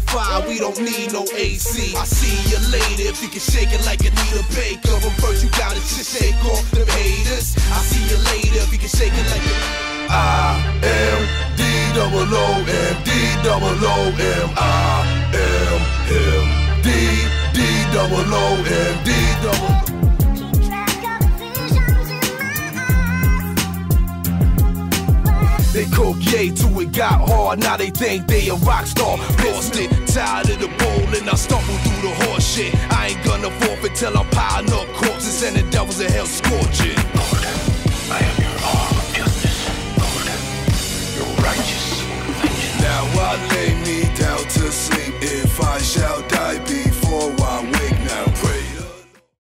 Wi-Fi, we don't need no AC. I see you later if you can shake it like Anita Baker. But first you gotta just shake off them haters. I see you later if you can shake it like I am D-double-O-M, D-double-O-M. I am him. D-double-O-M, D-double-O-M. They coke yay till it got hard, now they think they a rock star. Lost it, tired of the bowl and I stumble through the horse shit. I ain't gonna forfeit till I'm piling up corpses and the devils in hell scorching. Lord, I am your arm of justice. Lord, your righteous vengeance. Now I lay me down to sleep. If I shall die,